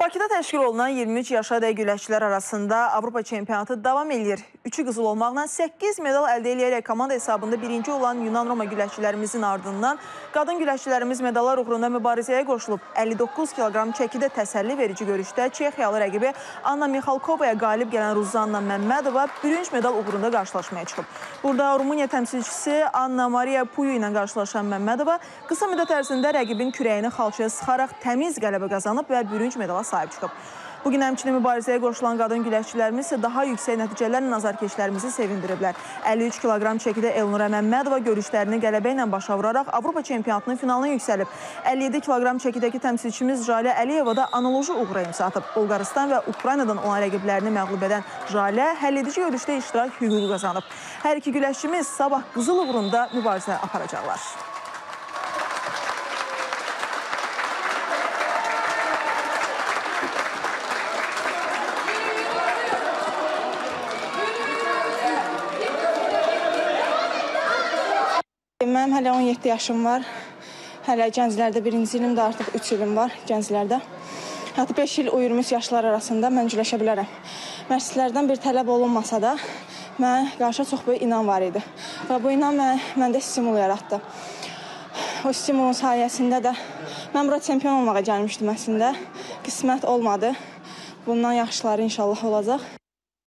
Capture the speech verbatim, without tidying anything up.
Bakıda təşkil olunan iyirmi üç yaşadək güləşçilər arasında Avropa çempionatı davam edir. Üçü qızıl olmaqla səkkiz medal əldə edərək komanda hesabında birinci olan Yunan-Roma güləşçilərimizin ardından qadın güləşçilərimiz medallar uğrunda mübarizəyə qoşulub. əlli doqquz kiloqram çəkidə təsəlli verici görüşdə Çexiyalı rəqibi Anna Mixalkovaya qalib gələn Ruzanna Məmmədova bürünc medal uğrunda qarşılaşmaya çıxıb. Burada Rumıniya təmsilçisi Anna Maria Puyu ilə qarşılaşan Məmmədova qısa müddət ərzində rəqibin kürəyini xalçaya sıxaraq təmiz qələbə qazanıb və bürünc medala sahib çıxıb. Bugün həmçinin mübarizəyə qoşulan qadın güləşçilərimiz isə daha yüksək nəticələrlə nazarkeşlərimizi sevindiriblər. əlli üç kiloqram çəkidə Elnura Məmmədova görüşlərini qələbə ilə başa vuraraq Avropa çempionatının finalına yüksəlib. əlli yeddi kiloqram çəkidəki təmsilçimiz Jalə Əliyeva da analoji uğura imza atıb. Bolqarıstan və Ukraynadan olan rəqiblərini məğlub edən Jalə həlledici görüşdə iştirak hüququ qazanıb. Hər iki güləşçimiz sabah qızıl uğrunda mübarizə aparacaqlar. Mənim hələ on yeddi yaşım var. Hələ gənclərdə birinci ilim də artıq üç ilim var gənclərdə. Hətta beş il o iyirmi üç yaşlar arasında mən güləşə bilərəm. Məşqçilərdən bir tələb olunmasa da, mənə qarşı çox böyük inan var idi. Və bu inan mən, məndə stimul yaratdı. O stimulun sayəsində də mən bura çempion olmağa gəlmişdim əslində. Qismət olmadı. Bundan yaxşıları inşallah olacaq.